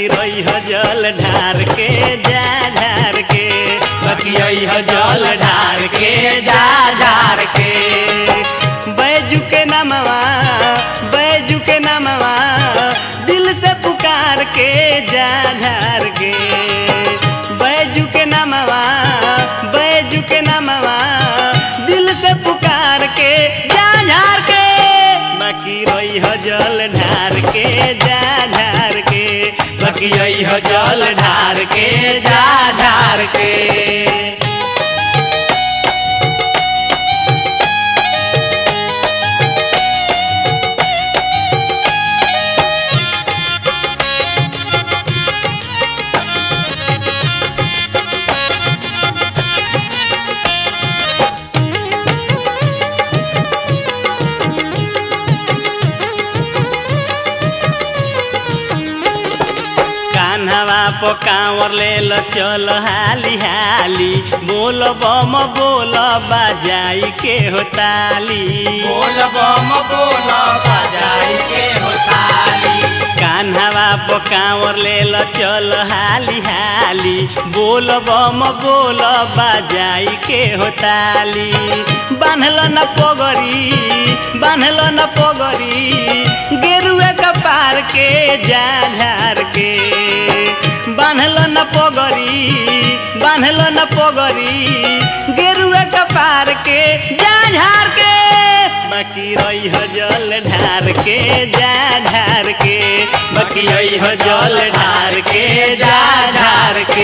बाकी रही जल ढार के जा झार के, बाकी रही जल ढार के जा झार के। बैजू के नामवा, बैजू के नामवा दिल से पुकार के जा झार के, बैजू के नामवा, बैजू के नामवा दिल से पुकार के जा झार के। बाकी रही जल ढार के जा झार के, बाकी रही जल ढार के जा झार के। कांवर ले लो चल हाली हाली, बोल बम बोल बजाई के हो ताली, बोल बम बोल बजाई के हो ताली। कान्हवा पो कांवर ले लो चल हाली हाली, बोल बम बोल बजाई के हो ताली। बांधल न पगड़ी, बांधल न पगड़ी गेरुए कपार के जा झार के, बांधल न पगड़ी, बांधल न पगड़ी गेरुआ कपार के जा झार के। बाकी रही जल ढार के जा झार के, बाकी रही जल ढार के जा झार के।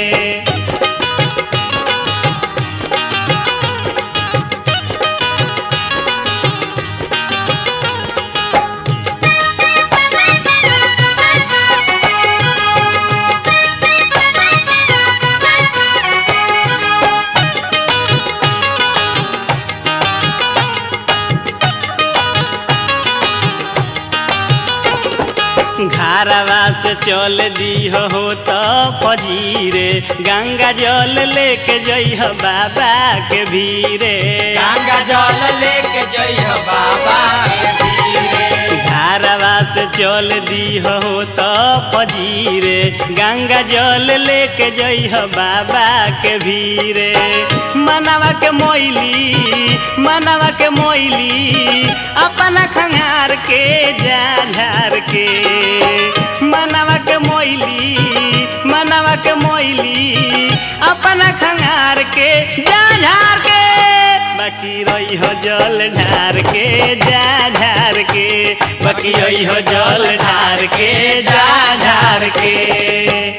घरवा से चल दी हो तो फजीरे, गंगा जल लेके जइह बाबा के भीरे, गंगा जल लेके जइह बाबा के भीरे। घरवा से चल दी हो तो फजीरे, गंगा जल लेके जइह बाबा के भीरे। मनवा के मोइली, मनवा के मोइली अपना खंगार के जा झार के, मनवा के मोइली, मनवा के मोइली अपना खंगार के जा झार के। बाकी रही जल ढार के जा झार के, बाकी रही जल ढार के जा झार के।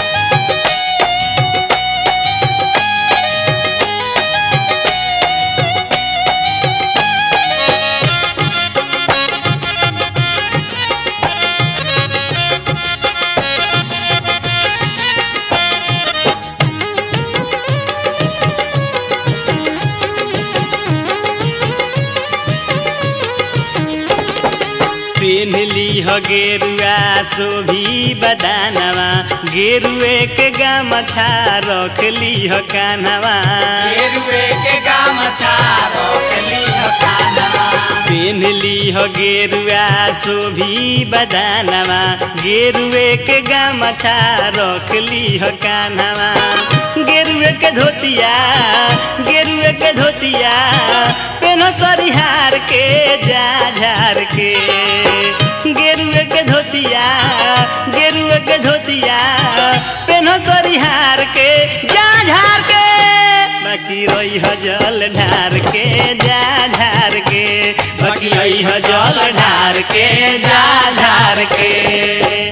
पेन्हली हो गेरुआ शोभी बदानवा, गेरुए के गमछा रखली हो कान्हवा, गेरुए के गमछा रखली हो कान्हवा। पेन्हली हो गेरुआ शोभी बदानवा, गेरुए के गमछा रखली हो कान्हवा। गेरुए के धोतिया, गेरुए के धोतिया पेनो सरिहार के जा झार के, गेरुए के धोतिया, गेरुए के धोतिया पेनो सरिहार के जा झार के। बाकी रही जल ढार के जा झार के, बाकी रही जल ढार के जा झार के।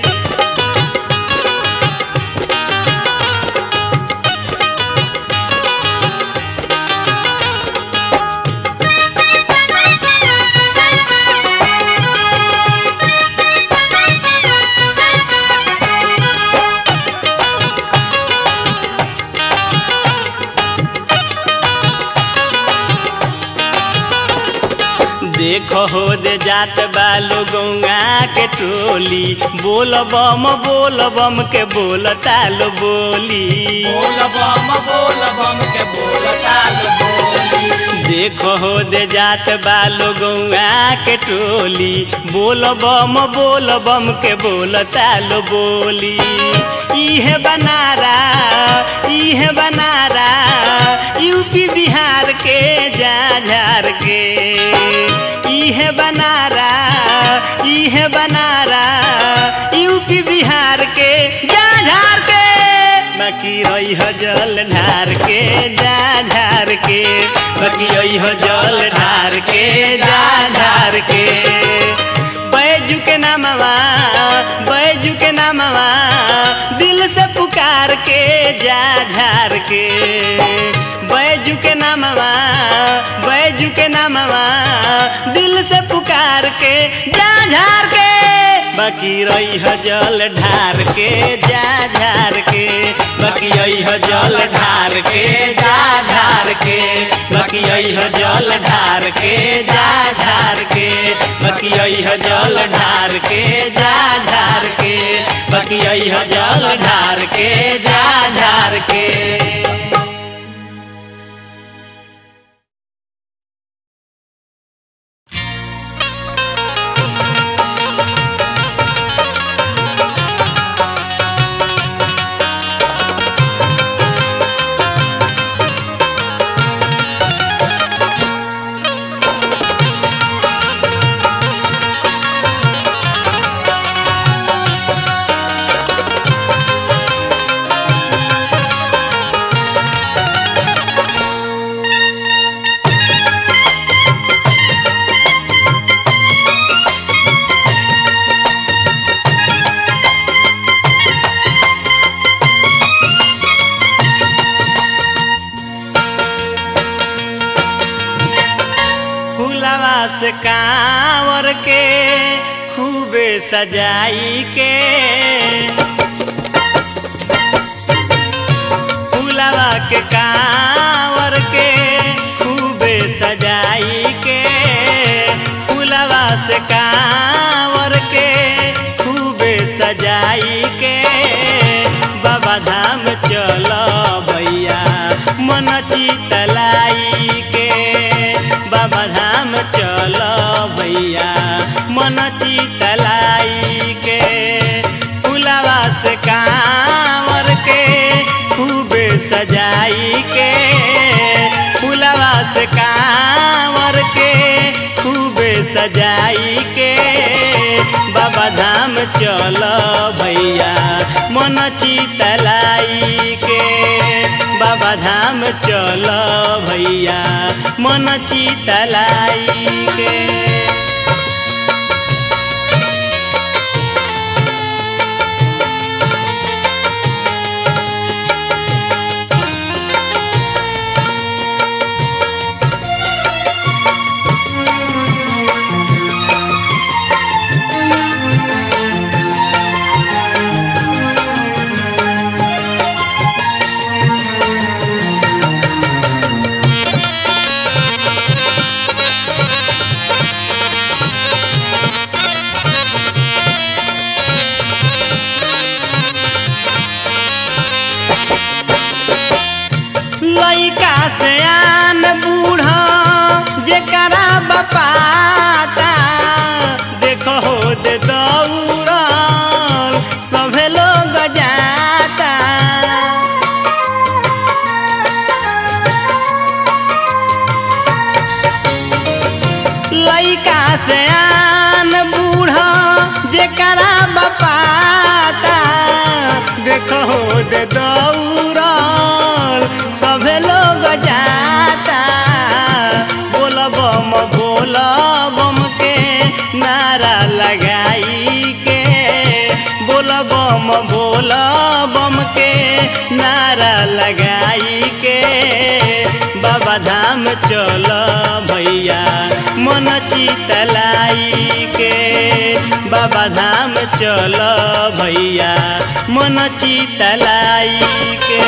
देखो हो दे जात बालो गौआ के टोली बोल बम के बोल ताल बोली बोल बम के बोल ताल बोली देखो हो दे जात बालो गौआ के टोली बोल बम के बोल ताल बोली इहे बनारा यूपी बिहार के झाझार के इहे बनारा यूपी बिहार के झाझार के बाकी रही जल ढार के झाझार के बाकी रही जल ढार के झाझार के बैजू के नामवा दिल से पुकार के झाझार के बैजू के नामवा दिल से पुकार के झाझार के बाकी रही जल ढार के झाझार के बाकी रही जल ढार के झाझार के बाकी रही जल ढार के झाझार के बाकी रही जल ढार के झाझार के बाकी रही जल ढार के झाझार के। से कांवर के खूबे सजाई के फूलवा के कांवर के खूबे सजाई के फूलवा से कांवर के खूबे सजाई के बाबा धाम चलो भैया मन चितलाई के बाबा धाम चलो भैया मन चितलाई के फूलवा से कांवर के खूबे सजाई के फूलवा से कांवर के खूबे सजाई के बाबा धाम चलो भैया मन चितलाई के बाबा धाम चलो भैया मन चितलाई के। लइका से आन बूढ़ा जेकरा बपाता देखो हो दे दौड़ल सभे लोग जाता लइका से आन बूढ़ा जेकरा बपाता देखो हो दे दौड़ल सभे लोग जाता बोल बम के नारा लगाई के बोल बम के नारा लगाई के बाबा धाम चलो भैया मन चितलाई के बाबा धाम चलो भैया मन चितलाई के।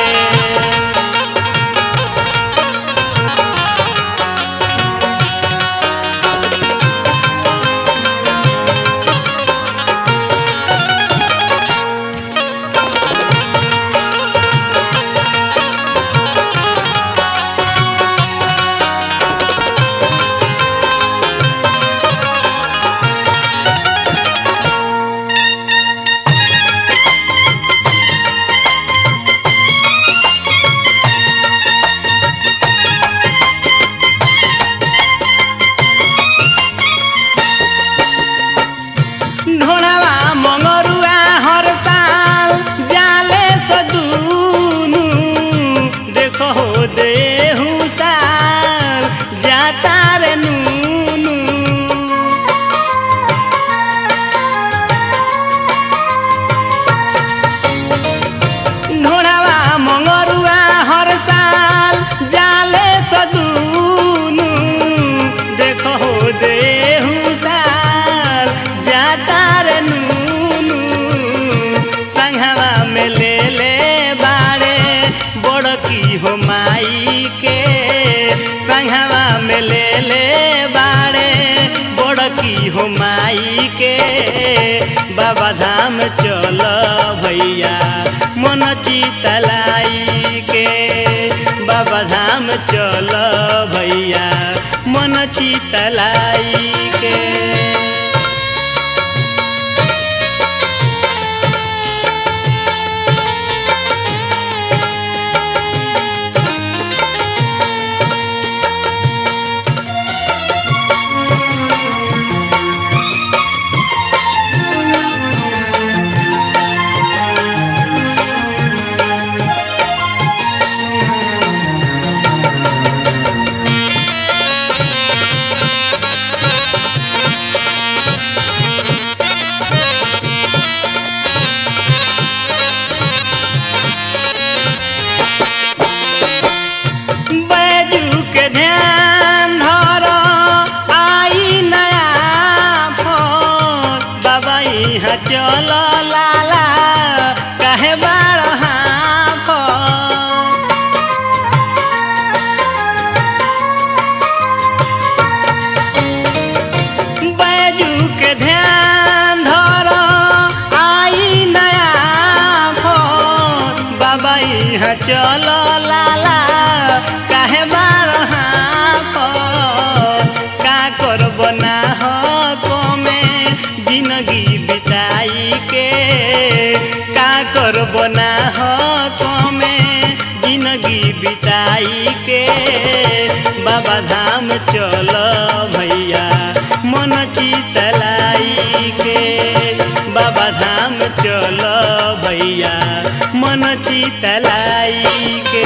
की हो माई के बाबा धाम चल भैया मन चितलाई के बाबा धाम चल भैया मन चितलाई के। चल लाला काहे बाड़ बैजू के ध्यान धर आई नया फोन बाबा यहाँ चल लाला काहे बाड़ का कर बना हो में जिंदगी बिताई के का कर बना हो में जिंदगी बिताई के बाबा धाम चल भैया मन चितलाई के बाबा धाम चल भैया मन चितलाई के।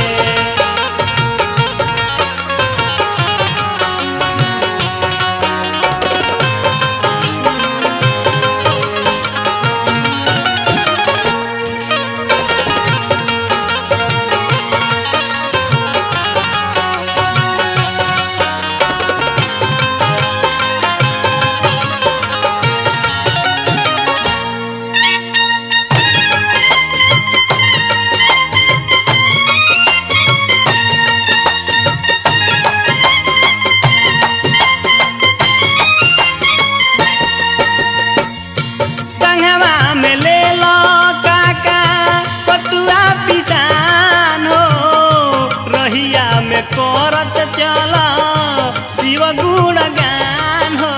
करत चल शिव गुण गान हो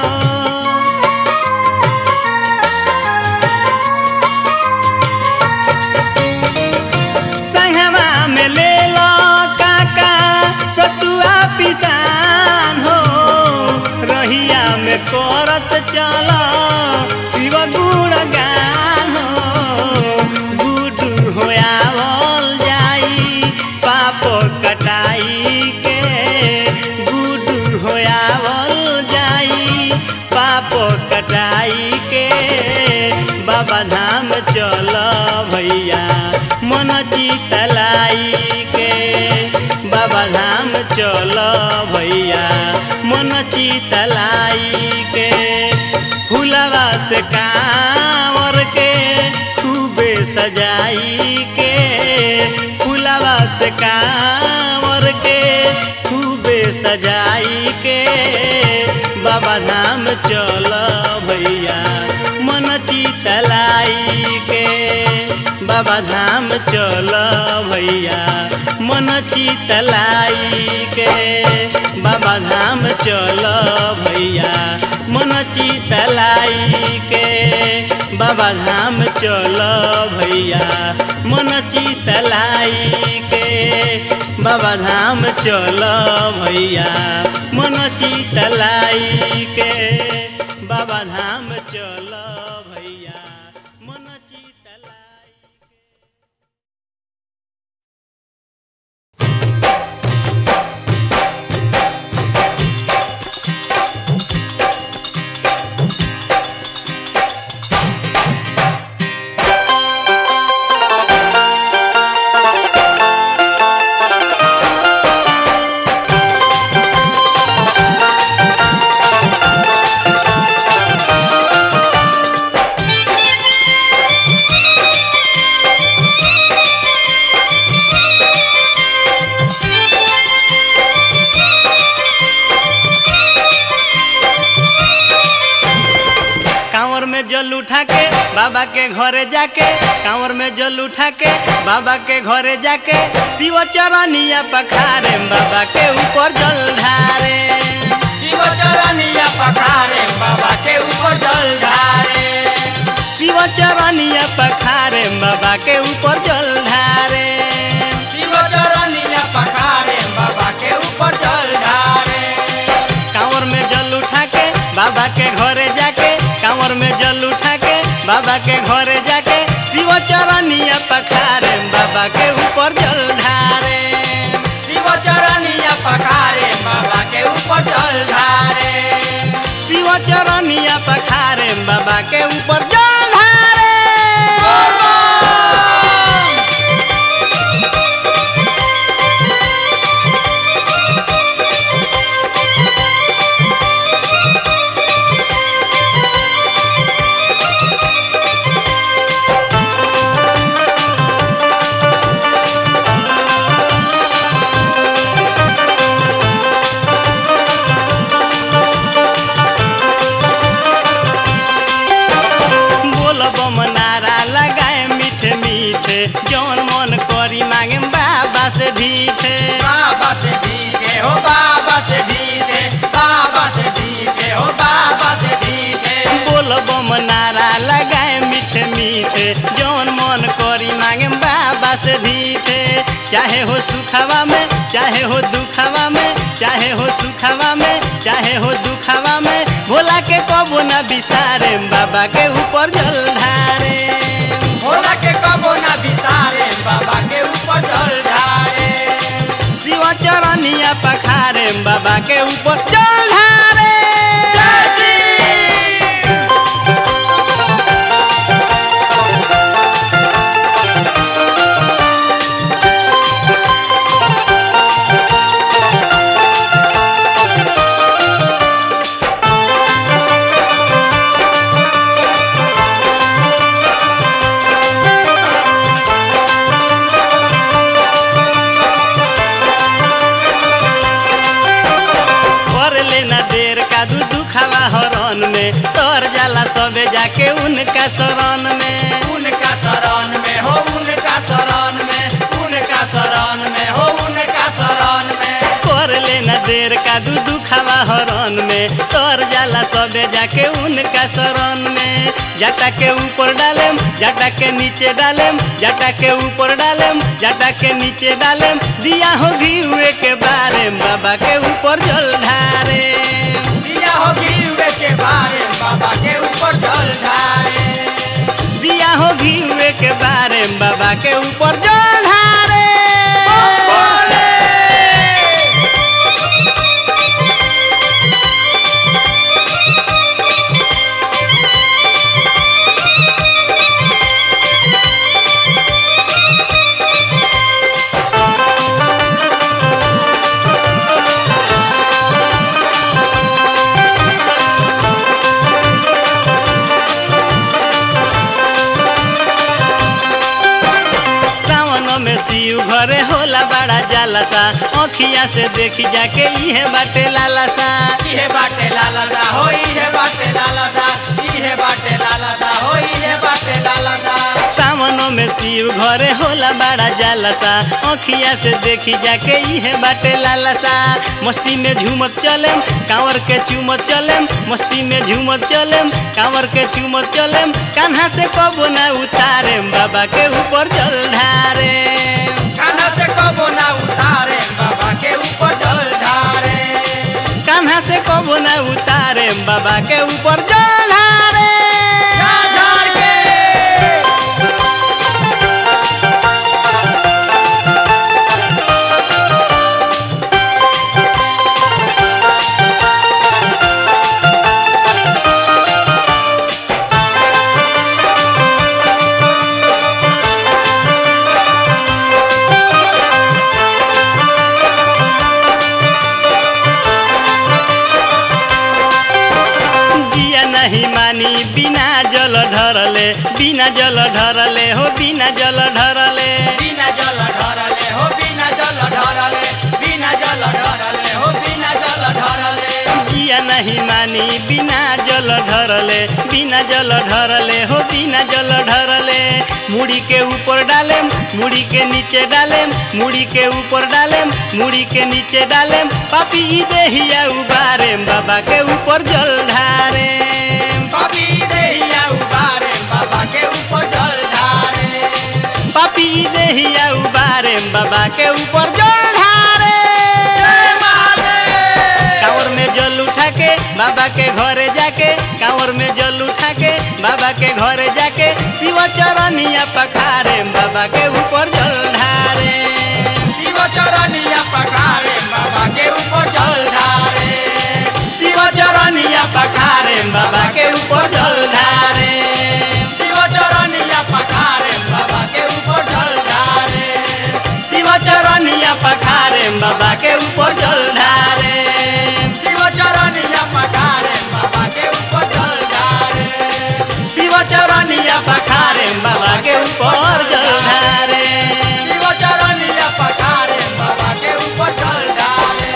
संगमा में ले लो काका सतुआ पिसान हो रहिया में करत चल शिव गुण गान हो गुडू होयावल जाई पाप कटाई कटाई के बाबा धाम चल भैया मन चितलाई के बाबा धाम चल भैया मन चितलाई के फुलवा से कांवर के खूबे सजाई के फुलवा से कांवर के खूबे सजाई के बाबा धाम चल भैया मन चितलाई के बाबा धाम चल भैया मन चितलाई के बाबा धाम चल भैया मन चितलाई के बाबा धाम चल भैया मन चितलाई के बाबा धाम चल भैया मन चितलाई के बाबा धाम चल भैया मन चितलाई। बाबा के घरे जाके कांवर में जल उठा के बाबा के घरे जाके शिव चरनिया पखारे बाबा के ऊपर जल ढारे शिव चरनिया पखारे बाबा के ऊपर जल ढारे शिव चरनिया पखारे बाबा के ऊपर जल ढारे शिव चरनिया पखारे बाबा के ऊपर जल ढारे कांवर में जल उठा के बाबा के घरे जाके कांवर में जल उठा के बाबा के घरे जाके शिव चरनिया पखारे बाबा के ऊपर जल ढारे शिव चरनिया पखारे बाबा के ऊपर जल ढारे शिव चरनिया पखारे बाबा के ऊपर जल ढारे जौन मन करी मांगे बाबा से भीखे बाबा से भीखे हो बाबा से भीखे बाबा से भीखे हो बाबा से भीखे बोल बम नारा लगाए मीठे मीठे जौन मन करी मांगे बाबा से भीखे चाहे हो सुखवा में चाहे हो दुखवा में चाहे हो सुखवा में चाहे हो दुखवा में भोला के कबो ना बिसारे बाबा के ऊपर जल ढारे भोला के कबो ना बिसारे बाबा के ऊपर जल ढारे शिव चरनिया पखारे बाबा के ऊपर जल ढारे हरण में तोर जाला सबे जाके उनका शरण में उनका शरण में हो उनका शरण में उनका शरण में हो उनका शरण में कर लेना देर का दुखवा हरण में तोर जाला सबे जाके उनका शरण में जटा के ऊपर डालेम जटा के नीचे डालेम जटा के ऊपर डालेम जटा के नीचे डालेम दिया हो घी हुए के बारे बाबा के ऊपर जल ढारे दिया हो घी हुए के बारे बाबा के ऊपर जल ढारे दिया हो घी हुए के बारे बाबा के ऊपर जल ढारे शिव घरे होला बड़ा जालसा अखिया से देखी जाके इहे बाटे लालसा इहे बाटे लालसा हो इहे बाटे लालसा इहे बाटे लालसा हो इहे बाटे लालसा सावनों में शिव घरे होला बड़ा जालसा अखिया से देखी जाके इहे बाटे लालसा मस्ती में झूमत चलेम कांवर के चूमत चलेम मस्ती में झूमत चलेम कांवर के चूमत चलेम कान्हा से कबो ना उतारे बाबा के ऊपर जल ढारे कान्हा से कबो ना उतारे बाबा के ऊपर जल ढारे कान्हा से कबो ना उतारे बाबा के ऊपर जल ढारे बिना जल ढरले बिना जल ढरले हो बिना जल ढरले बिना जल ढरले हो बिना जल ढरले बिना जल ढरले हो बिना जल ढरले जिया नहीं बानी बिना जल ढरले, बिना जल ढरले हो बिना जल ढरले। मुड़ी के ऊपर डालेम, मुड़ी के नीचे डालेम, मुड़ी के ऊपर डालेम, मुड़ी के नीचे डालेम। पापी देहिया उबारेम, बाबा के ऊपर जल ढारेम। पापी देहिया उबारेम, बाबा के ऊपर जल ढारेम। पापी देहिया उबारेम, बाबा के ऊपर जल ढारेम। कांवर में जल उठा के बाबा के घरे जाके, कांवर में जल उठा के बाबा के घरे जाके शिव चरनिया पखारे, बाबा के ऊपर जल ढारे। शिव चरनिया पखारे, बाबा के ऊपर जल ढारे। शिव चरनिया पखारे, बाबा के ऊपर जल ढारे। शिव चरनिया पखारे, बाबा के ऊपर जल ढारे। शिव चरनिया पखारे, बाबा के ऊपर जल ढारे। शिव चरनिया पखारे, बाबा के ऊपर जल ढारे। शिव चरनिया पखारे, बाबा के ऊपर जल ढारे। शिव चरनिया पखारे, बाबा के ऊपर जल ढारे।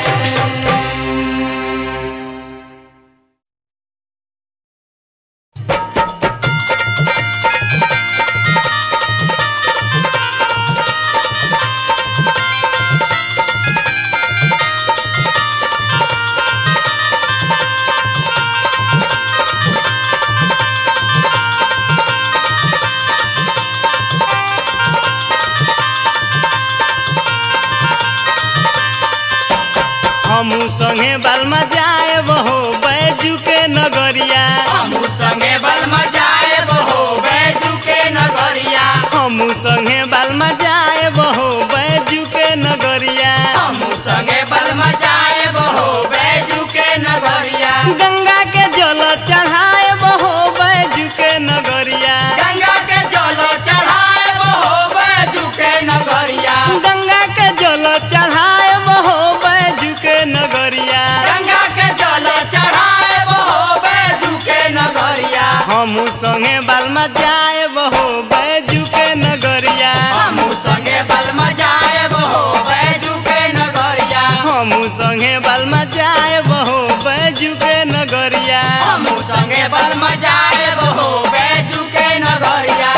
हमू संगे बालमा जाए बहो बैजू के नगरिया। हमू संगे बलमा जाए बहो बैजू के नगरिया। हमू संगे बालमा जाए बहो बैजू के नगरिया। हमू संगे बलमा जाए बहो बैजू के नगरिया। गंगा के जल चढ़ाए बहो बैजू के नगरिया। गंगा के जल चढ़ाए बहो बैजू के नगरिया। गंगा के जल चढ़ाए बहो बैजू के नगरिया। गंगा के जल चढ़ाए बहो बैजू के नगरिया। हमू संगे बालमा जाए बहो बैजू के नगरिया। हमू संगे बलमा जाए बहो बैजू के नगरिया। हमू संगे बालमा जाए बहो बैजू के नगरिया। हमू संगे बलमा जाए बहो बैजू के नगरिया।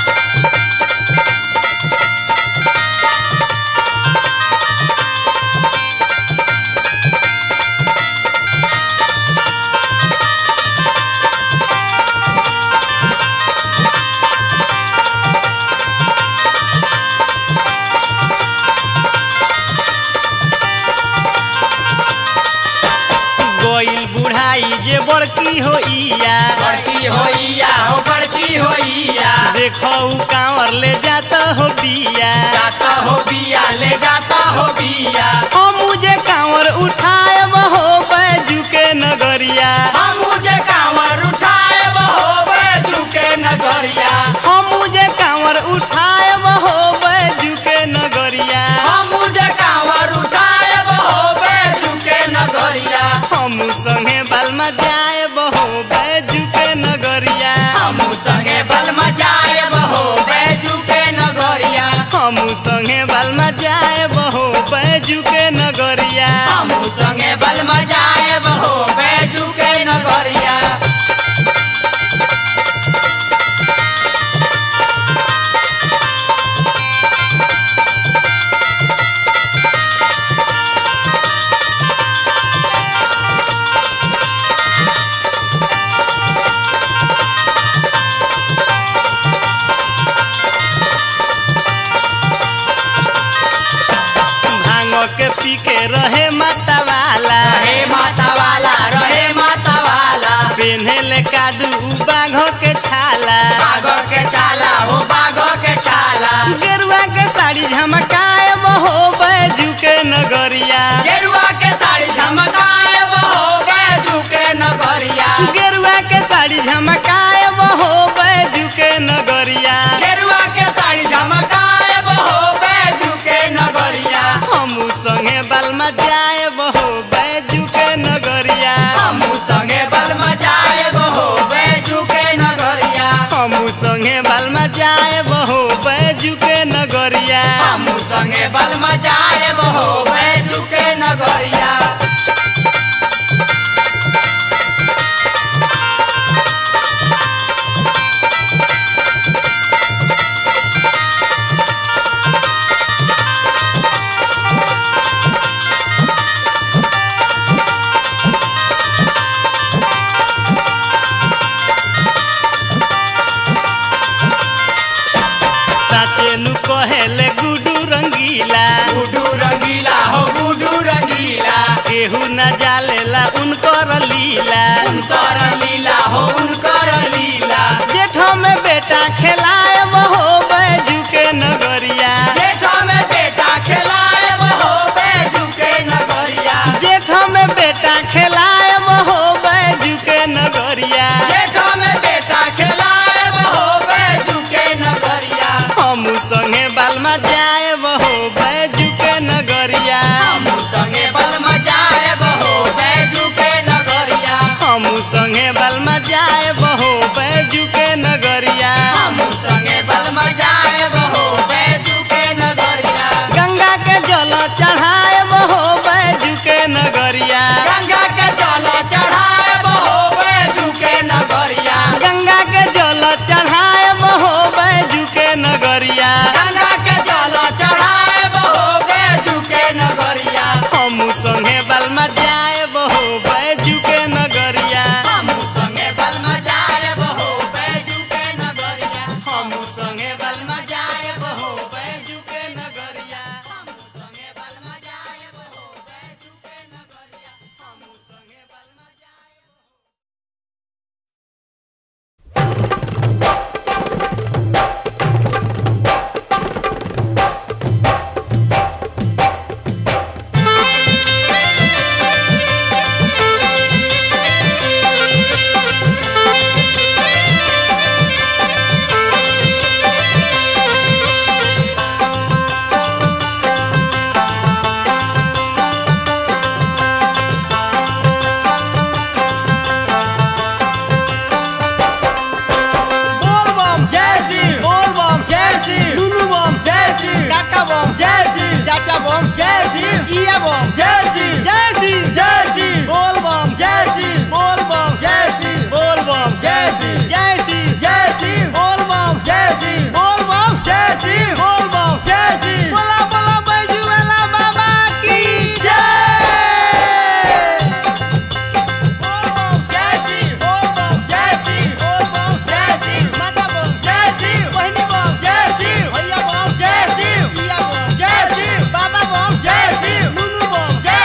गोइल बुढ़ाई जे बड़की होइया, बड़की होइया हो बड़की होइया। देखो उ कांवर ले जाता हो बिया। जाता हो बिया ले जाता हो बिया। हमू जे कांवर उठाए बहो बैजू के नगरिया। हम मुझे कांवर उठाए बहो बैजू के नगरिया। हमू जे कांवर उठाए बहो बैजू के नगरिया। हम मुझे कांवर उठाए बहो बैजू के नगरिया। हमू संगे बालमा जाए बहो बैजू के नगरिया। हमू संगे बलमा जाए बहो बैजू के नगरिया। हमू संगे बालमा जाए बहो बैजू के नगरिया। हमू संगे बलमा जाए बहो बैजू के नगरिया। भांग के पी के रहे माता वाला। रहे माता वाला, रहे माता वाला। पेन्हे ले कादू बाघ के छाला। बाघ के चाला हो बाघ के चाला। गेरुआ के साड़ी झमकाए बहो बैजू के नगरिया। गेरुआ के साड़ी झमकाए बहो बैजू के नगरिया। गेरुआ के साड़ी झमकाए बहो बैजू के नगरिया। गेरुआ के साड़ी झमकाए बहो बैजू के नगरिया। हमू संगे बालमा जाए बहो बैजू के नगरिया। हमू संगे बलमा जाए बहो बैजू के नगरिया। हमू संगे बालमा जाए बहो बैजू के नगरिया। हमू संगे बलमा जाए बहो बैजू के नगरिया। रंगीला गुडू रंगीला हो गुडू रंगीला केहू न जालेला उनकर लीला उनकर लीला हो उनकर लीला जेठ में बेटा खेलाए हो बैजू के नगरिया जेठ में बेटा खेलाए हो बैजू के नगरिया जेठ में बेटा खेलाए हो बैजू के नगरिया जेठ में बेटा खेलाए हो बैजू के नगरिया हम संगे बालमा जाए हो बैजू के नगरिया हम संगे बलमा जाए हो बैजू के नगरिया हम संगे बालमा जाए हो बैजू के नगरिया हम संगे बलमा जाए हो बैजू के नगरिया गंगा के जल चढ़ाए हो बैजू के नगरिया गंगा के जल चढ़ाए हो बैजू के नगरिया गंगा के जल चढ़ाए हो बैजू के नगरिया गंगा के जल चढ़ाए हो बैजू के नगरिया हम संगे बालमा जाए हो बैजू के नगरिया हम संगे बलमा जाए हो बैजू के नगरिया हम संगे बालमा जाए हो बैजू के नगरिया हम संगे बालमा जाए हो बैजू के नगरिया हम संगे बालमा जाए बोल बम जय श्री बोल बम जय श्री लुलु बम जय श्री काका बम जय श्री चाचा बम जय श्री इया बम जय श्री जय श्री जय श्री बोल बम जय श्री बोल बम जय श्री बोल बम जय श्री जय श्री जय श्री बोल बम जय श्री बोल बम जय श्री बोल बम जय श्री बोला बोला बैजू वाला बाबा की जय बोल बम जय श्री बोल बम जय श्री बोल बम जय श्री माता बम जय श्री बहनी बम जय श्री भैया बम जय श्री इया बम जय श्री बाबा बम जय श्री लुलु बम जय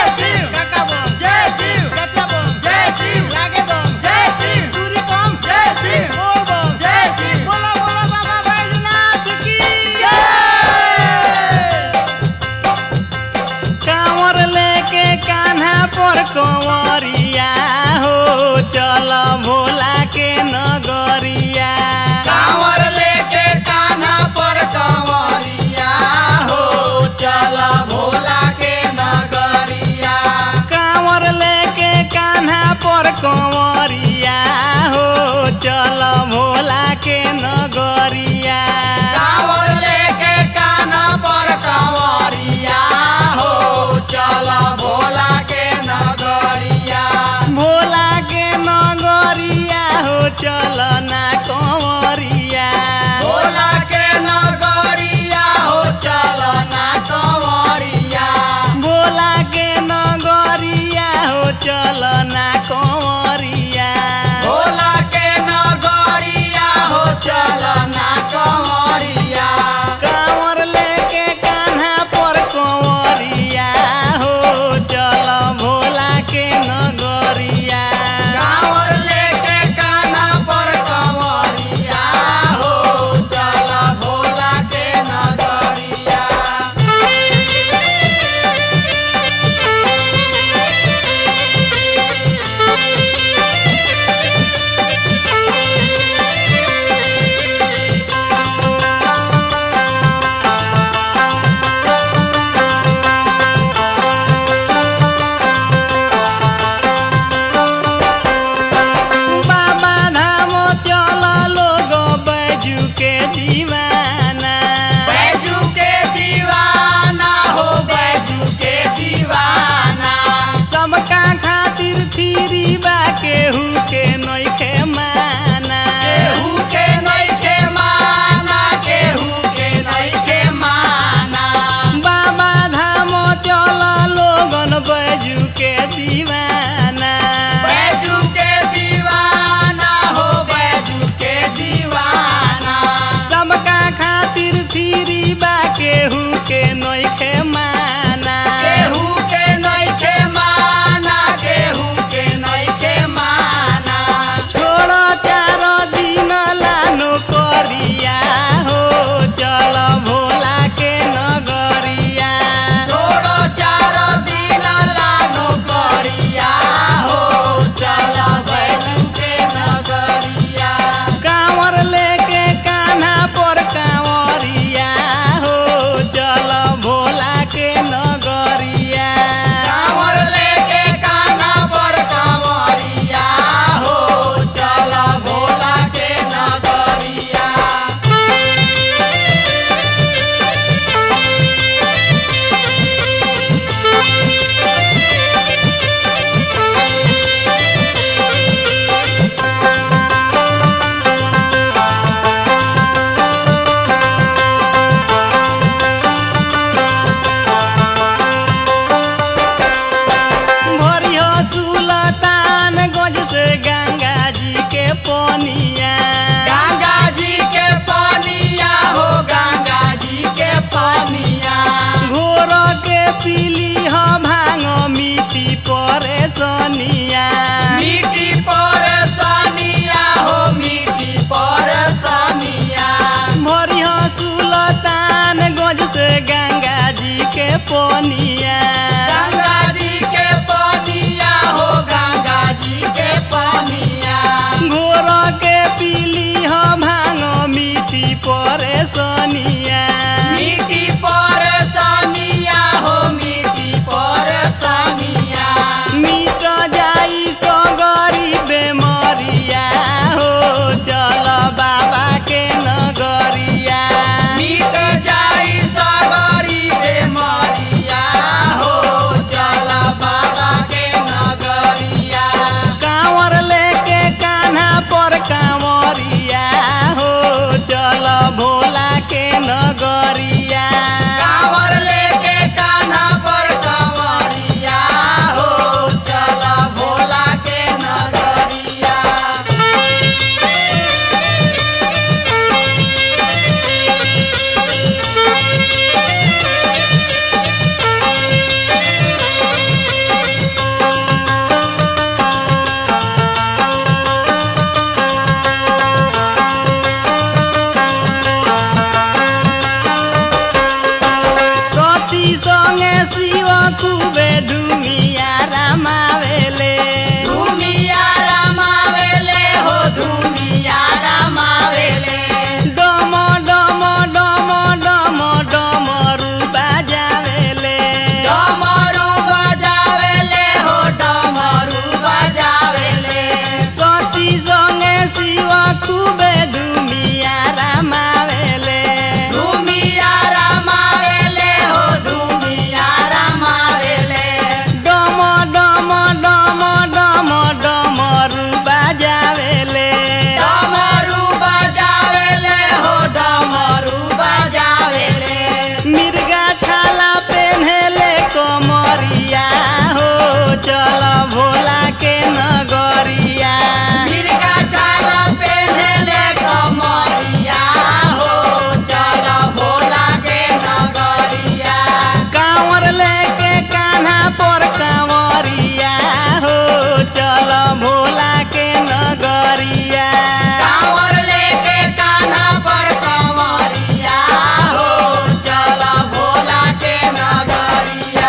सती संगे शिव खूबे धुमिया रमावेले धुमिया रमावेले हो धुमिया रमावेले डम डम डम डम डमरू बजावेले डमरू बजावेले हो डमरू बजावेले सती संगे शिव खूबे धुमिया रमावेले धुमिया रमावेले हो धुमिया रमावेले डम डम डम डम डमरू बजावेले डमरू बजावेले हो डमरू बजावेले मिर्गा छाला पेन्हेले कमरिया हो चल भोला के नगरिया मिर्गा छाला पेन्हेले कमरिया हो चल भोला के नगरिया कांवर लेके कान्हा पर कांवरिया हो चल भोला के नगरिया कांवर लेके कान्हा पर कमरिया हो चल भोला के नगरिया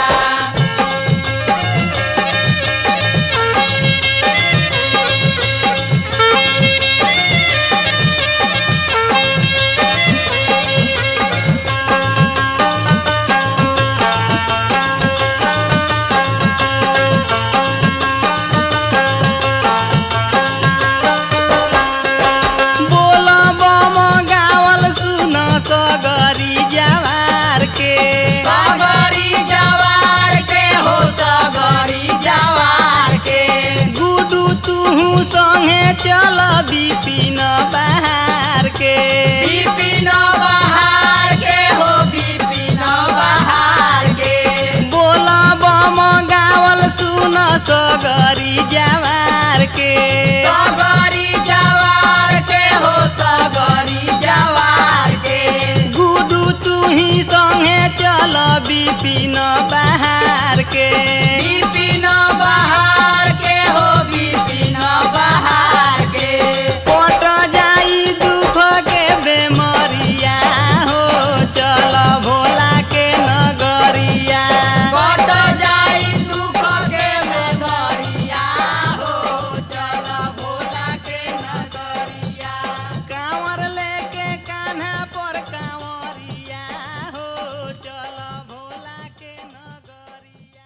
बोल बम गावल सुन सगरी जवार के सगरी जवार के हो सगरी जवार के गुडू तुहू संगे चल बिपिन बहार के बिपिन बहार के हो बिपिन बहार के बोल बम गावल सुन सगरी जवार के सगरी जवार के हो सगरी जवार के गुडू तुही संगे चल बिपिन बहार के बिपिन बहार के हो बिपिन बहार के पट जाई दुख के बेमरिया हो चल भोला के नगरिया कट जाई दुख के नगरिया हो चल भोला के नगरिया कांवर लेके कान्हा पर कांवरिया हो चल भोला के नगरिया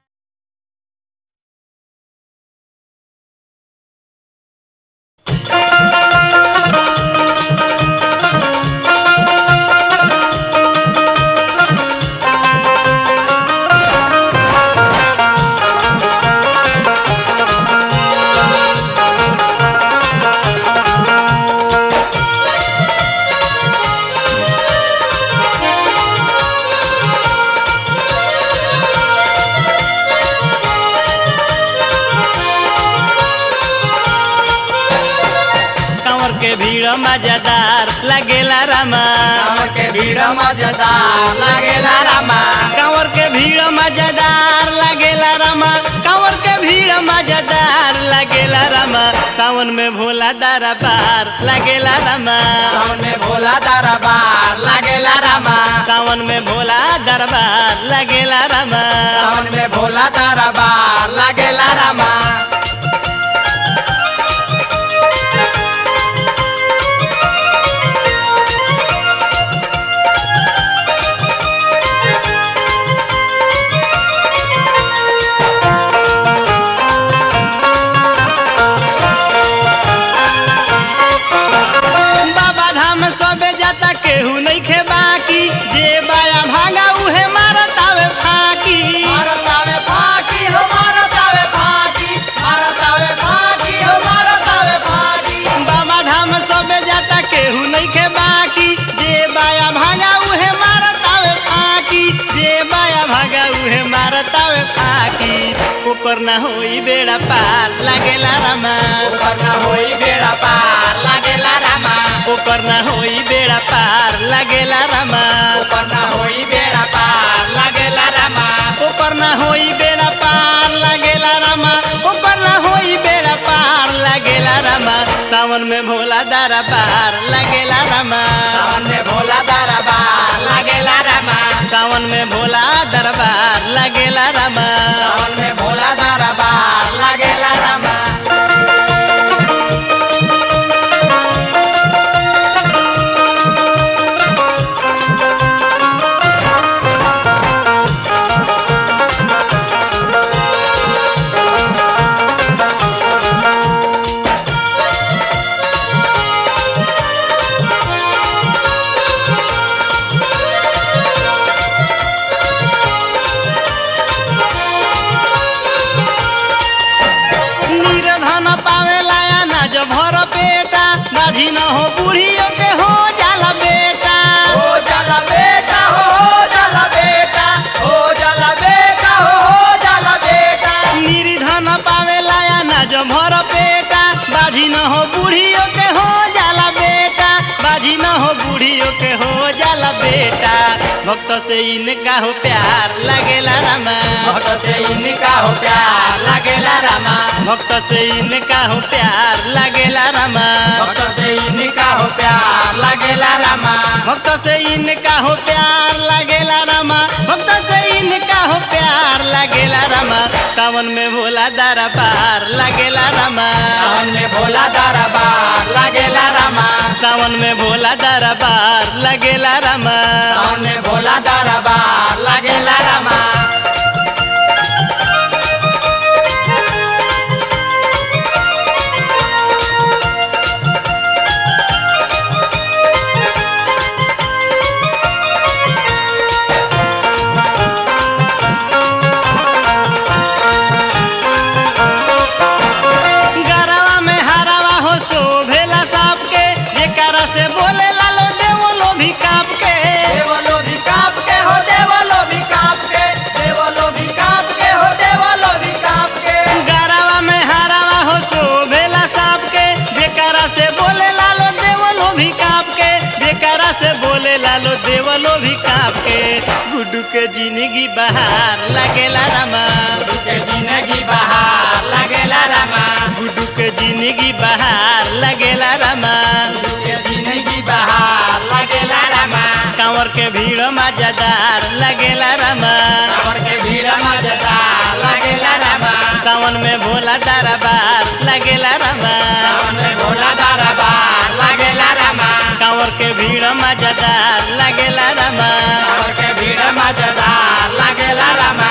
कांवर के भीड़ मजेदार लगेला रामा कांवर के भीड़ मजेदार लगेला रामा कांवर के भीड़ मजेदार लगेला रामा कांवर के भीड़ मजेदार लगेला रामा सावन में भोला दरबार लगेला रामा सावन में भोला दरबार लगेला रामा सावन में भोला दरबार लगेला रामा सावन में भोला दरबार लगेला रामा बाबा धाम सबे जाता केहू नहीं खे बाकी जे बाया भागा उहे मारत आवे फाकी मारतावे फाकी हो मारतावे फाकी मारतावे फाकी हो मारतावे फाकी बाबा धाम सबे जाता केहू नहीं खे बाकी जे बाया भागा उहे मारत आवे फाकी जे बाया भागा उहे मारत आवे फाकी ओकर ना होई बेड़ा पार लागेला रामा ओकर ना होई बेड़ा पार लगेला रामा ओकर ना होई बेड़ा पार लागेला रामा ओकर ना होई बेड़ा पार लगेला रामा ओकर ना होई बेड़ा पार लागेला रामा ओकर ना होई बेड़ा पार लागेला रामा सावन में भोला दरबार लगेला रामा सावन में भोला दरबार लगेला रामा सावन में भोला दरबार लगेला रामा। सावन में भोला दरबार लगेला रामा। माझी न हो बूढ़ियों के हो जाला बेटा। हो जाला बेटा हो जाला बेटा हो जाला बेटा हो जाला बेटा। निर्धन पावे लाया ना जो भर पेटा। बाजी न हो बूढ़ियों के हो जाला बेटा। बाजी न हो बूढ़ियों के हो जाला बेटा। भक्त से इनका हो प्यार लगेला रामा। भक्त से इनका हो प्यार लगेला रामा। भक्त से इनका हो प्यार लगेला रामा। भक्त से इनका हो प्यार लगेला रामा। भक्त से इनका हो प्यार लगेला रामा। भक्त से इनका हो प्यार लगेला रामा। सावन में भोला दरबार लगेला रामा। सावन में भोला दरबार लगेला रामा। सावन में भोला दरबार लगेला रामा। सावन में भोला दरबार लगेला रामा। देवलो भी काप के गुड्डू के जिंदगी बहार लगेला रामा। गुड्डू के जिंदगी बहार लगेला रामा। गुड्डू के जिंदगी बहार लगेला रामा। गुड्डू के जिंदगी बहार लगेला रामा। कांवर के भीड़ मजेदार लगेला रामा। कांवर के भीड़ मजेदार लगेला रामा। सावन में भोला दरबार लगेला रामा। सावन में भोला दरबार लगेला रामा। कांवर के भीड़ मजेदार लगेला रामा। कांवर के भीड़ मजेदार लगेला रामा।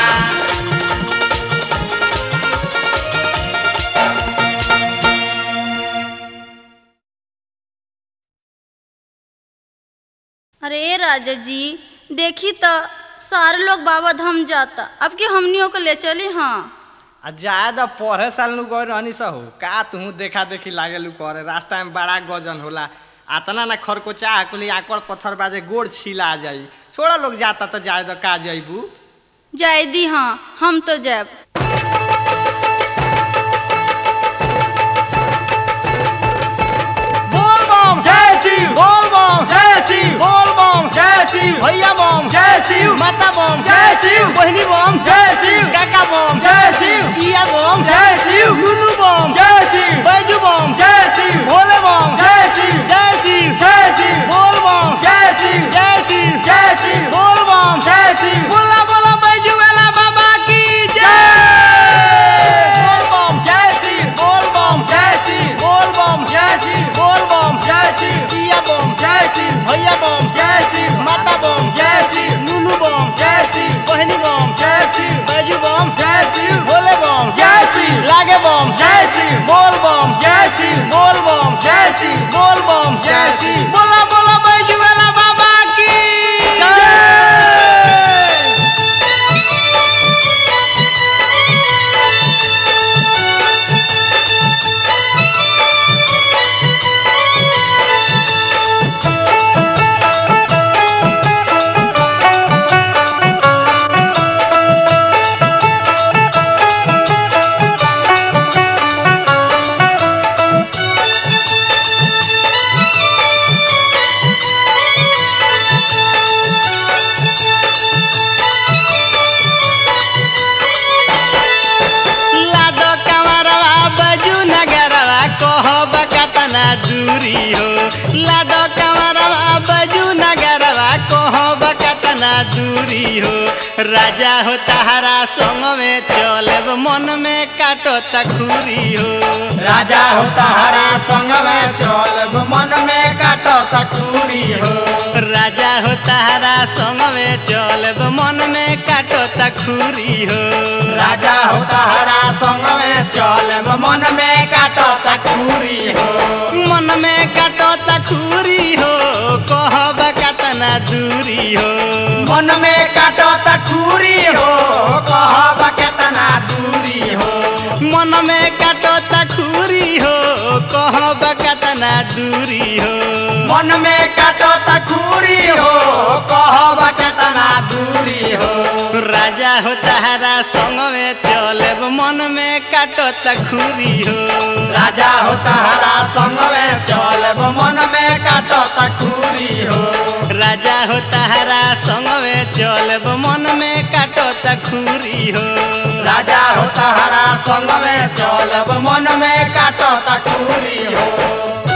अरे राजा जी देखी तो सारे लोग बाबा धाम जाता, अब के हमनियों को ले चली। हाँ ज्यादा पढ़े साल नु गए रहनी सहू का तुहू देखा देखी लागेलू करे। रास्ता में बड़ा गजन होला। आतना ना खरकोचा कुली आकड़ पत्थर बाजे गोड़ छिला जाई। थोड़ा लोग जाता तो जाए तो का जाइबू जाए दी। हाँ हम तो जब बोल बम जय शिव। बोल बम जय शिव। बोल बम जय शिव। भैया बम जय शिव। माता बम जय शिव। बहनी बम जय शिव। काका बम जय शिव। इया बम जय शिव। नुनू बम जय शिव। बैजू बम जय शिव। भोले बम जय शिव। जय शिव जय शिव। बोल बम जय शिव। जय शिव जय शिव। बोल बम जय शिव। बोला बोला बैजू वाला बाबा की जय। बोल बम जय शिव। बोल बम जय शिव। बोल बम जय शिव। बोल बम जय शिव। इया बम जय शिव। भैया बम जय शिव। माता बम जय शिव। नुनू बम जय शिव। राजा हो तहरा संग में चलब मन में काटो तखुरी हो राजा हो तहरा संग में चलब मन में काटो तखुरी हो राजा हो तहरा संग में चलब मन में काटो तखुरी हो राजा हो तहरा संग में चलब मन में काटो तखुरी हो मन में काटो तखुरी हो कहब कतना दूरी हो मन में काटो तखुरी हो कहब केतना दूरी हो मन में काटो तखुरी हो कहब कतना दूरी हो मन में काटो तखुरी हो कहब केतना दूरी हो राजा हो तहरा संग में चलब मन में काटो तखुरी हो राजा हो तहरा संग में चलब मन में काटो तखुरी हो राजा हो तहरा संग में चलब मन में काटो तखुरी हो राजा हो तहरा संग में चलब मन में काटो तखुरी हो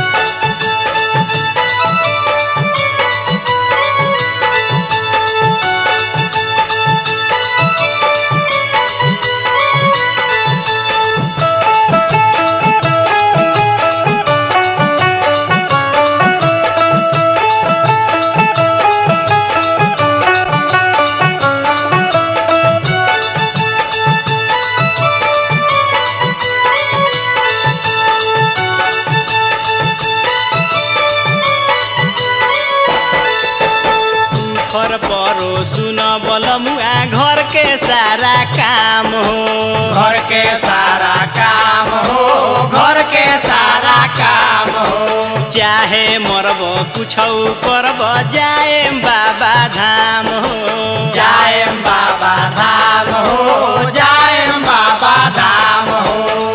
घर परो सुन बलमुआ घर के सारा काम हो घर के सारा काम हो घर के सारा काम हो चाहे मरब कुछ करब जाए बाबा धाम हो जाए बाबा धाम हो जाए बाबा धाम हो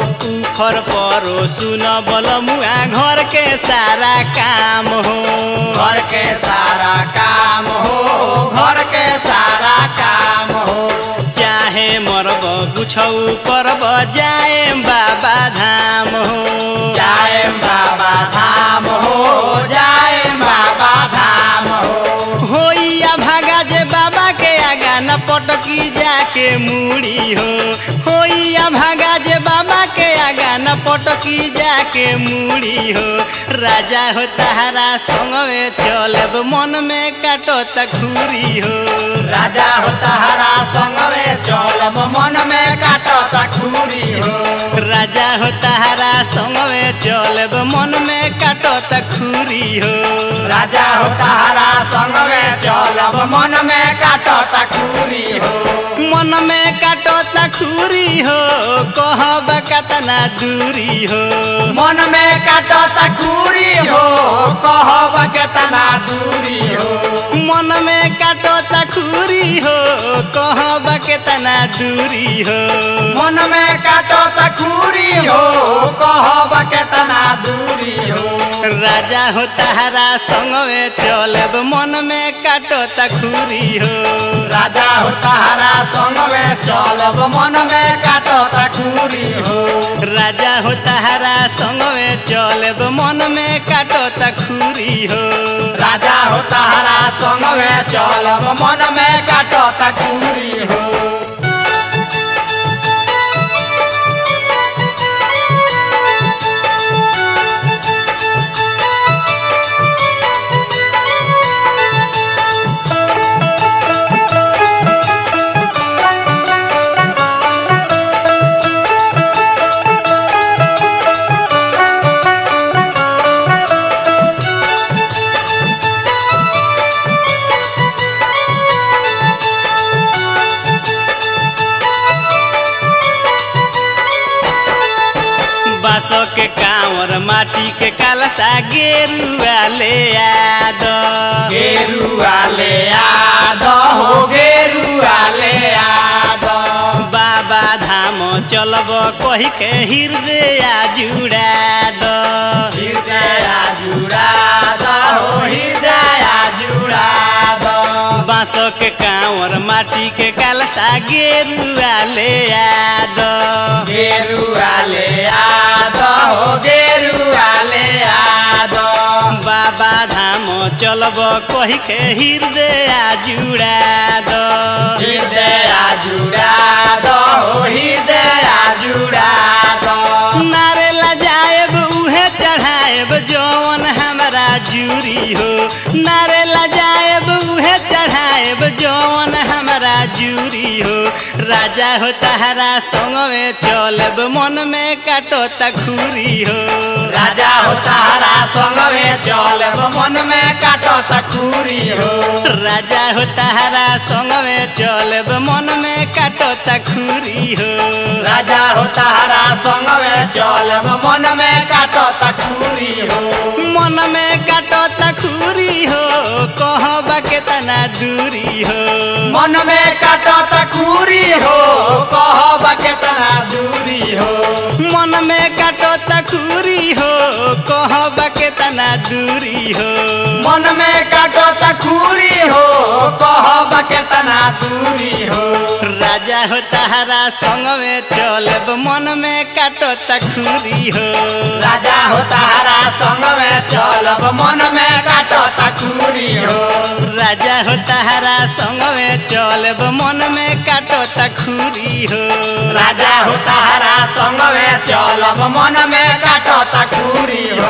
घर परो सुन बलमुआ घर के सारा काम हो घर के सारा काम हो घर के सारा काम हो चाहे मरब कुछ करब जाए बाबा धाम हो जाए बाबा धाम हो जाए बाबा धाम हो होइया भागा जे बाबा के आगा न पटकी जाके मुड़ी हो होइया भागा जे बाबा के आगा न पटकी जाके मुड़ी हो राजा हो तहरा संग में चलब मन में काटो तखुरी हो राजा हो तहरा संग में चलब मन में काटो तखुरी हो राजा हो तहरा संग में चलब मन में काटो तखुरी हो राजा हो तहरा संग में चलब मन में काटो तखुरी हो मन में काटो तखुरी हो कहब कतना दूरी हो मन में काटो तखुरी हो कहब केतना दूरी हो मन में काटो तखुरी हो कहब केतना दूरी हो मन में काटो तखुरी हो कहब केतना दूरी हो राजा हो तहरा संग में चलब मन में काटो तखुरी हो राजा हो तहरा संग में चलब मन में काटो तखुरी हो राजा हो तहरा संग में चलब मन में काटो तखुरी हो राजा हो तहरा संग में चलब मन में काटो तखुरी हो बासो के कांवर माटी के कलसा गेरुआ ले याद गेरुआ ले याद हो गेरुआ ले याद बाबा धाम चलब कही के हृदय जुड़ा दो हृदय जुड़ा दो हो हृदय जुड़ा दो बासो के कांवर माटी के कलसा गेरुआ ले याद गेरुआ ले याद हो गेरुआ ले याद बाबा धाम चल चलब कही के हृदय जुड़ा दो हृदय जुड़ा दो हृदय जुड़ा दो नारे ला जाएब उहे चढ़ाएब जौन हमारा जूरी हो नारे ला जाएब उहे चढ़ाएब जौन हमारा जूरी हो राजा हो तहरा संग में चलब मन में काटो तखूरी हो राजा हो तारा संग में चलब मन में काटो तखूरी हो राजा हो तहरा संग में चलब मन में काटो तखूरी हो राजा हो तारा संग में चलब मन में काटो तखूरी हो मन में काटो तखूरी हो कहबा केतना दूरी हो मन में काटो तखूरी हो कहबा केतना दूरी हो मन में काटो तखूरी हो कहबा केतना दूरी हो मन में काटो तखूरी हो कहबा केतना दूरी हो राजा हो तहरा संग में चलब मन में काटो तखूरी हो राजा हो तारा संग में चलब मन में काटो तखूरी हो राजा हो तहरा संग में चलब मन में काटो तखूरी हो राजा हो तारा संग में चलब मन में काटो तखूरी हो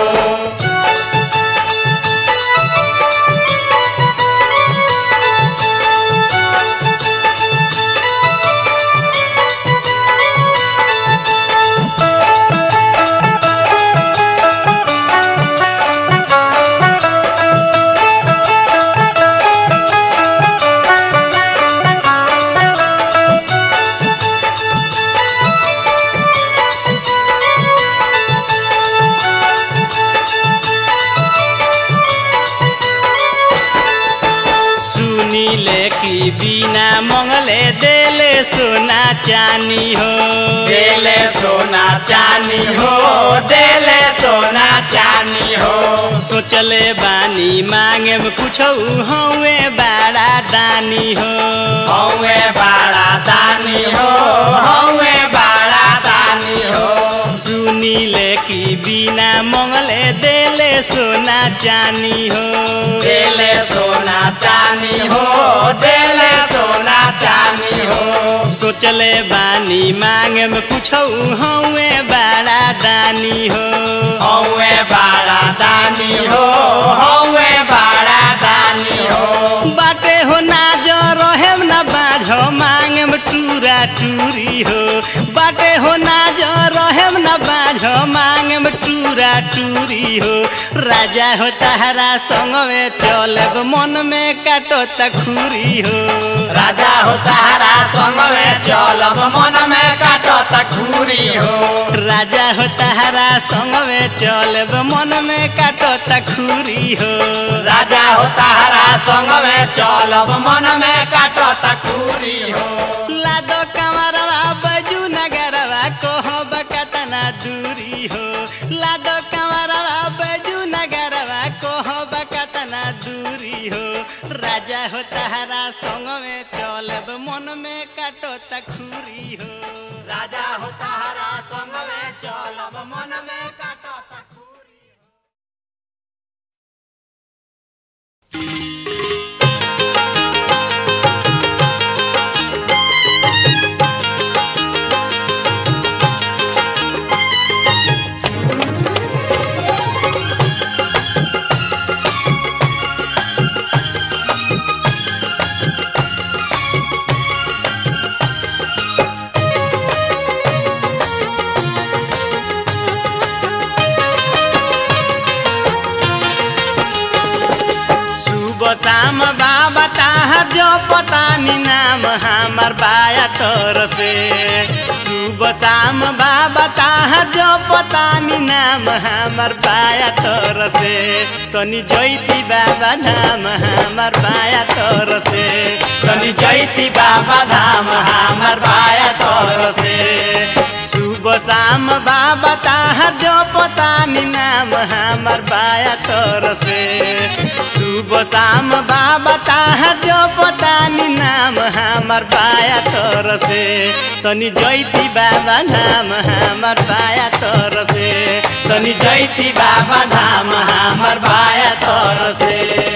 की बिना मंगले देले सोना चानी हो देले सोना चानी हो देले सोना चानी हो सोचले बानी मांगे में कुछ हवे बड़ा दानी हो हवे बड़ा दानी हो हवे बड़ा दानी हो सुनीले की बिना मंगले देले सोना चानी हो देले सोना चानी हो देले सोना चानी हो सोचले बानी मांगे में कुछ हवे बड़ा दानी हो हवे बड़ा दानी हो हवे बड़ा दानी हो बाटे हो ना जो रहेम ना बाझो मांगे में टूरा टूरी हो बाटे हो ना जो रहेम ना बाझो मांगे में टूरा टूरी हो राजा हो तहरा संग में चलब मन में काटो तखूरी हो राजा हो तारा संग में चलब मन में काटो तखूरी हो राजा हो तहरा संग में चलब मन में काटो तखूरी हो राजा हो तारा संग में चलब मन में काटो तखूरी हो लादो कमरवा बजू नगरवा कहब कतना दूरी हो लादो कमरवा बजू नगरवा कहब कतना दूरी हो राजा हो तहरा संग में चलब मन में काटो तखूरी हो राजा हो तारा संग में चलब मन में काटो तखूरी हो शाम बाबा ताहा जो पता नी नाम हमार बाया तोर से सुबह शाम बाबा ताहा जो पता नी नाम हमार बाया तोर से तनी जैती बाबा धाम हमार बाया तोर से तनी जैती बाबा धाम हमार बाया तोर से सुबह शाम बाबा ताहा जो पता नी नाम हमार बाया तोर से सुबह शाम बाबा ताहा जो पता नी नाम हमार बाया तोर से तनी जैती बाबा धाम हमार बाया तोर से तनी जैती बाबा धाम हमार बाया तोर से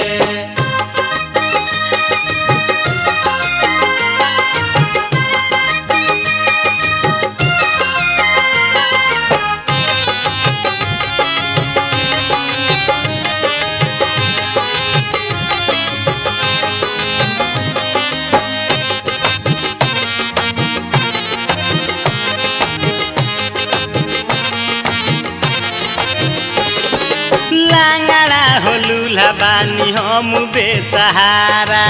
लांगड़ा हो लूल्हा बानी हम बेसहारा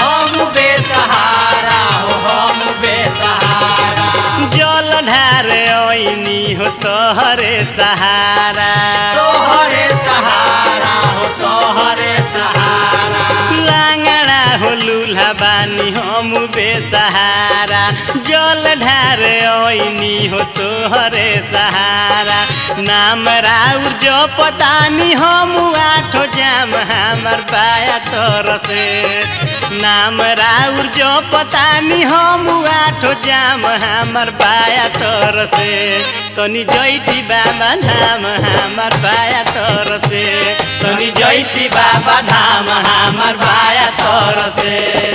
हम बेसहारा जल ढारे ओइनी हो तोहरे सहारा तोहरे सहारा हो तोहरे सहारा लांगड़ा हो लूल्हा बानी हम बेसहारा जल ढारे ओइनी हो तोहरे सहारा नाम राउर जो पतानी हम आठो जाम हमार बाया तोर से नाम राउर जो पतानी हम आठो जाम हमार बाया तोर से तनी जैती बाबा धाम हमार बाया तोर से तनी जैती बाबा धाम हमार बाया तोर से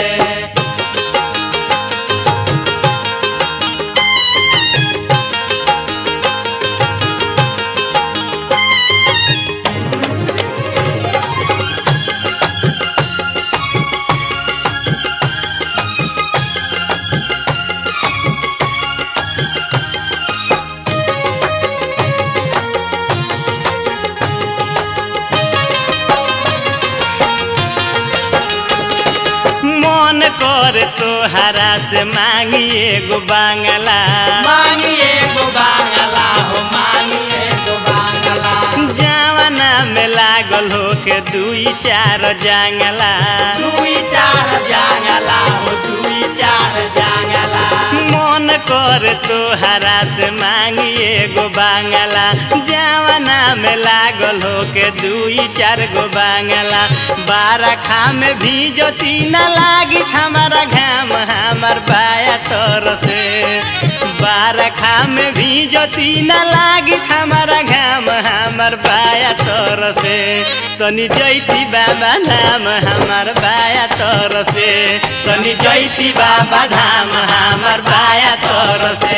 मन कर तोहरा से मांगी एगो बांगला मांगिए गो बांगला हो मांगिए गो बांगला जवाना में लागल हो के दुई चार जांगला दुई चार जांगला हो दुई चार जांगला मन कर तोहरा से मांगी एगो बांगला जवाना में लागल हो के दुई चार गो बांगला बारह खा में भी जोती न लागी हमारा घाम हमार बाया तोर से बारह खा में भी जोती न लागी हमारा घाम हमार बाया तोर से तनी जैती बाबा धाम हमार बाया तोर से तनी जैती बाबा धाम हमार बाया तोर से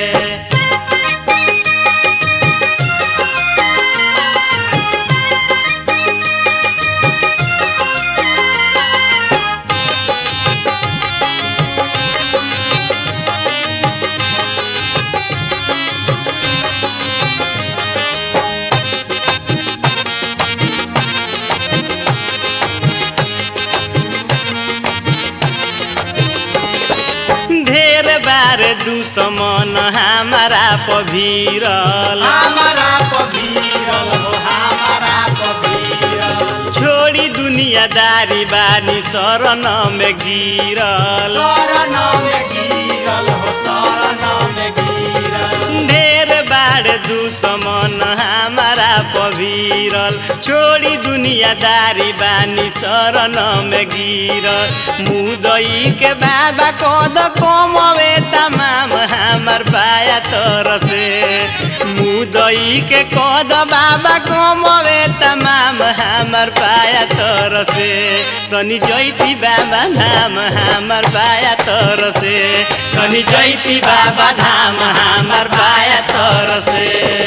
ढेर बार दुश्मन हमारा पभीरल हमारा पबीरल हो हमारा पबीरल छोड़ी दुनियादारी बानी शरण में गिरल शरण में गिरल हो शरण में गिरल ढेर बार दुश्मन हमारा पभीरल छोड़ी दुनियादारी बानी शरण में गिरल मुदई के बाबा कद कमवे तमाम हमार बाया तोर से मुदई के कद बाबा कमवे तमाम हमार बाया तोर से तनी जैती बाबा धाम हमार बाया तोर से तनी जैती बाबा धाम हमार बाया तोर से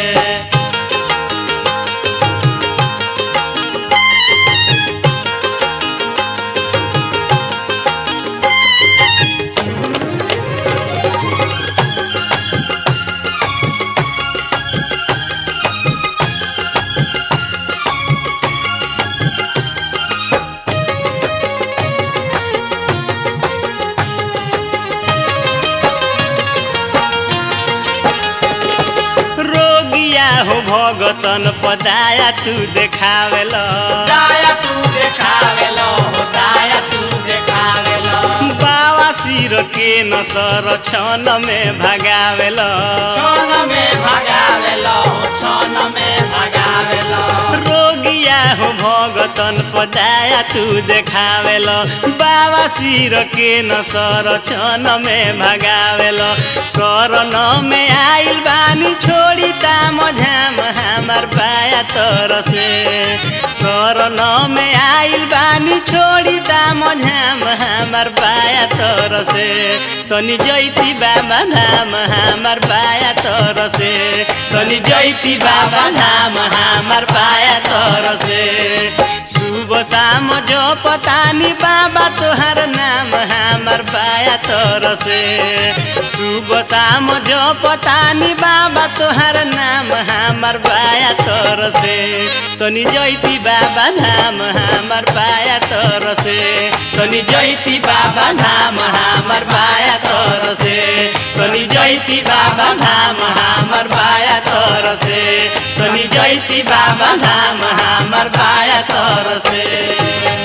हो भगतन पदाया तू देखावेला दाया तू देखावेलो हो दाया तू देखावेलो बाबा सिर के नसर छन में भगावेला छन में भगावेलो छन में भगावेलो रोगिया मैया हो भगतन पदाया तू देखावेल बाबा सिर के न सरचन में भगावेल शरण में आइल बानी छोड़ी ताम झाम हमार बाया तर से शरण में आइल बानी छोड़ी ताम झाम हमार बाया तर से तनी जैती बाबा धाम हमार बाया तर से तनी जैती बाबा धाम हमार बाया तर से सुबह शाम जो पतानी बाबा तोहर नाम हमार बाया तर से सुबह शाम जो पतानी बाबा तोहर नाम हमार बाया तर से तनी जैती बाबा धाम हमार बाया तर से तनी जैती बाबा धाम हमार बाया तर से तनी जैती बाबा धाम हमार बाया तर से तनी जैती बाबा धाम हमार बाया तर से।